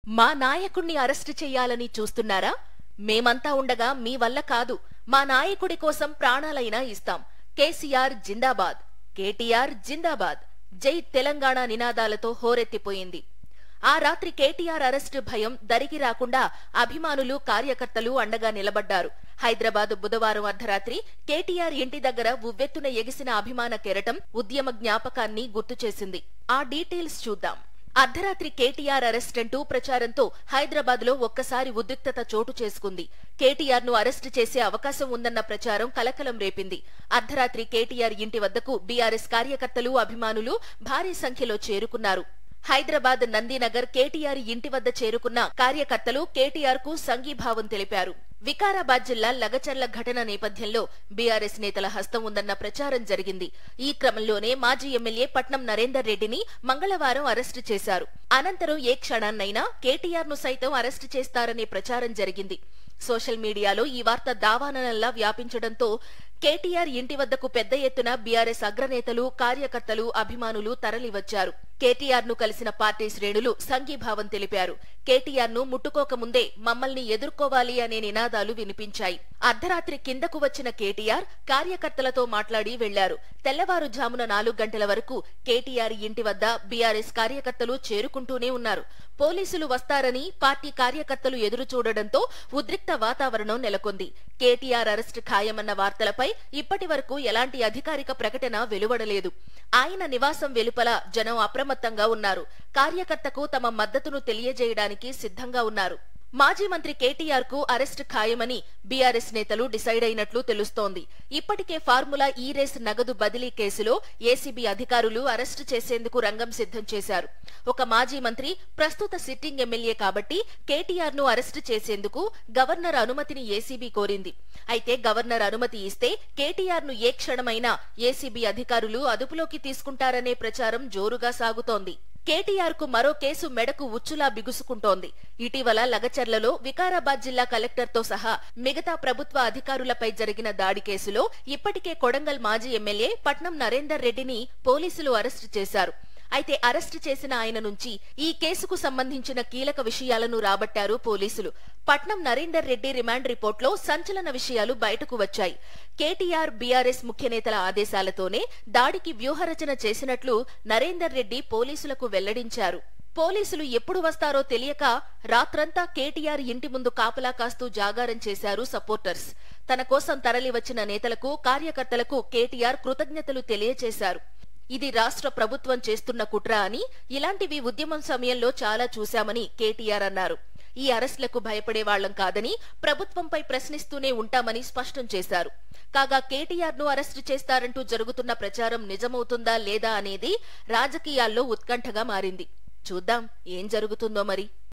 మా నాయకుణ్ణి అరెస్టు చెయ్యాలని చూస్తున్నారా? మేమంతా ఉండగా మీ వల్ల కాదు. మా నాయకుడి కోసం ప్రాణాలైనా ఇస్తాం. కేసీఆర్ జిందాబాద్, కేటీఆర్ జిందాబాద్, జై తెలంగాణ నినాదాలతో హోరెత్తిపోయింది. ఆ రాత్రి కేటీఆర్ అరెస్టు భయం దరికి రాకుండా అభిమానులు, కార్యకర్తలు అండగా నిలబడ్డారు. హైదరాబాద్ బుధవారం అర్ధరాత్రి కేటీఆర్ ఇంటి దగ్గర ఉవ్వెత్తున ఎగిసిన అభిమాన కెరటం ఉద్యమ జ్ఞాపకాన్ని గుర్తుచేసింది. ఆ డీటెయిల్స్ చూద్దాం. అర్ధరాత్రి కేటీఆర్ అరెస్ట్ అంటూ ప్రచారంతో హైదరాబాద్ లో ఒక్కసారి ఉద్రిక్తత చోటు చేసుకుంది. కేటీఆర్ ను అరెస్టు చేసే అవకాశం ఉందన్న ప్రచారం కలకలం రేపింది. అర్ధరాత్రి కేటీఆర్ ఇంటి వద్దకు బీఆర్ఎస్ కార్యకర్తలు, అభిమానులు భారీ సంఖ్యలో చేరుకున్నారు. హైదరాబాద్ నందీనగర్ కేటీఆర్ ఇంటి వద్ద చేరుకున్న కార్యకర్తలు కేటీఆర్ కు సంఘీభావం తెలిపారు. వికారాబాద్ జిల్లా లగచర్ల ఘటన నేపథ్యంలో బీఆర్ఎస్ నేతల హస్తం ఉందన్న ప్రచారం జరిగింది. ఈ క్రమంలోనే మాజీ ఎమ్మెల్యే పట్నం నరేందర్ రెడ్డిని మంగళవారం అరెస్టు చేశారు. అనంతరం ఏ క్షణాన్నైనా కేటీఆర్ ను సైతం అరెస్టు చేస్తారనే ప్రచారం జరిగింది. సోషల్ మీడియాలో ఈ వార్త దావాననల్లా వ్యాపించడంతో కేటీఆర్ ఇంటి వద్దకు పెద్ద ఎత్తున బీఆర్ఎస్ అగ్రనేతలు, కార్యకర్తలు, అభిమానులు తరలివచ్చారు. కేటీఆర్ ను కలిసిన పార్టీ శ్రేణులు సంఘీభావం తెలిపారు. కేటీఆర్ ను ముట్టుకోకముందే మమ్మల్ని ఎదుర్కోవాలి అనే నినాదాలు వినిపించాయి. అర్ధరాత్రి కిందకు వచ్చిన కేటీఆర్ కార్యకర్తలతో మాట్లాడి వెళ్లారు. తెల్లవారుజామున 4 గంటల వరకు కేటీఆర్ ఇంటి వద్ద బీఆర్ఎస్ కార్యకర్తలు చేరుకుంటూనే ఉన్నారు. పోలీసులు వస్తారని పార్టీ కార్యకర్తలు ఎదురు చూడడంతో ఉద్రిక్త వాతావరణం నెలకొంది. కేటీఆర్ అరెస్టు ఖాయమన్న వార్తలపై ఇప్పటి వరకు ఎలాంటి అధికారిక ప్రకటన వెలువడలేదు. ఆయన నివాసం వెలుపల జనం అప్రమత్తంగా ఉన్నారు. కార్యకర్తకు తమ మద్దతును తెలియజేయడానికి సిద్ధంగా ఉన్నారు. మాజీ మంత్రి కేటీఆర్ కు అరెస్టు ఖాయమని బీఆర్ఎస్ నేతలు డిసైడ్ అయినట్లు తెలుస్తోంది. ఇప్పటికే ఫార్ములా ఈ రేస్ నగదు బదిలీ కేసులో ఏసీబీ అధికారులు అరెస్టు చేసేందుకు రంగం సిద్ధం చేశారు. ఒక మాజీ మంత్రి, ప్రస్తుత సిట్టింగ్ ఎమ్మెల్యే కాబట్టి కేటీఆర్ ను అరెస్టు చేసేందుకు గవర్నర్ అనుమతిని ఏసీబీ కోరింది. అయితే గవర్నర్ అనుమతి ఇస్తే కేటీఆర్ ను ఏ క్షణమైనా ఏసీబీ అధికారులు అదుపులోకి తీసుకుంటారనే ప్రచారం జోరుగా సాగుతోంది. కేటీఆర్ కు మరో కేసు మెడకు ఉచ్చులా బిగుసుకుంటోంది. ఇటీవల లగచర్లలో వికారాబాద్ జిల్లా కలెక్టర్తో సహా మిగతా ప్రభుత్వ అధికారులపై జరిగిన దాడి కేసులో ఇప్పటికే కొడంగల్ మాజీ ఎమ్మెల్యే పట్నం నరేందర్ రెడ్డిని పోలీసులు అరెస్టు చేశారు. అయితే అరెస్టు చేసిన ఆయన నుంచి ఈ కేసుకు సంబంధించిన కీలక విషయాలను రాబట్టారు పోలీసులు. పట్నం నరేందర్ రెడ్డి రిమాండ్ రిపోర్టులో సంచలన విషయాలు బయటకు వచ్చాయి. కేటీఆర్, బీఆర్ఎస్ ముఖ్యనేతల ఆదేశాలతోనే దాడికి వ్యూహరచన చేసినట్లు నరేందర్ రెడ్డి పోలీసులకు వెల్లడించారు. పోలీసులు ఎప్పుడు వస్తారో తెలియక రాత్రంతా కేటీఆర్ ఇంటి ముందు కాపలా కాస్తూ జాగారం చేశారు సపోర్టర్స్. తన కోసం తరలివచ్చిన నేతలకు, కార్యకర్తలకు కేటీఆర్ కృతజ్ఞతలు తెలియచేశారు. ఇది రాష్ట్ర ప్రభుత్వం చేస్తున్న కుట్ర అని, ఇలాంటివి ఉద్యమం సమయంలో చాలా చూశామని కేటీఆర్ అన్నారు. ఈ అరెస్టులకు భయపడేవాళ్లం కాదని, ప్రభుత్వంపై ప్రశ్నిస్తూనే ఉంటామని స్పష్టం చేశారు. కాగా కేటీఆర్ ను అరెస్టు చేస్తారంటూ జరుగుతున్న ప్రచారం నిజమవుతుందా లేదా అనేది రాజకీయాల్లో ఉత్కంఠగా మారింది. చూద్దాం ఏం జరుగుతుందో మరి.